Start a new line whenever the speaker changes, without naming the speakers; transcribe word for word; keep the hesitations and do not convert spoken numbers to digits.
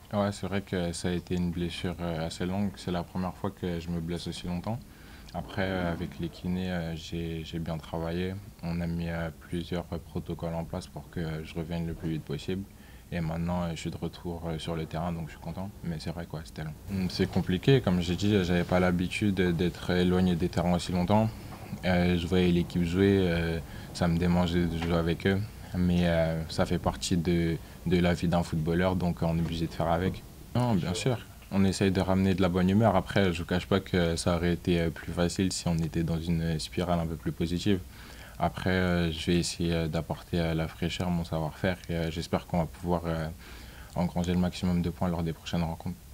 Ouais, c'est vrai que ça a été une blessure euh, assez longue. C'est la première fois que je me blesse aussi longtemps. Après, euh, avec les kinés, euh, j'ai, j'ai bien travaillé. On a mis euh, plusieurs euh, protocoles en place pour que je revienne le plus vite possible. Et maintenant, euh, je suis de retour euh, sur le terrain, donc je suis content. Mais c'est vrai, quoi, c'était long. Hum, C'est compliqué, comme j'ai dit, j'avais pas l'habitude d'être éloigné des terrains aussi longtemps. Euh, je voyais l'équipe jouer, euh, ça me démangeait de jouer avec eux. Mais euh, ça fait partie de, de la vie d'un footballeur, donc on est obligé de faire avec. Non, bien sûr. On essaye de ramener de la bonne humeur. Après, je ne vous cache pas que ça aurait été euh, plus facile si on était dans une spirale un peu plus positive. Après, euh, je vais essayer euh, d'apporter euh, la fraîcheur, mon savoir-faire, et euh, j'espère qu'on va pouvoir euh, engranger le maximum de points lors des prochaines rencontres.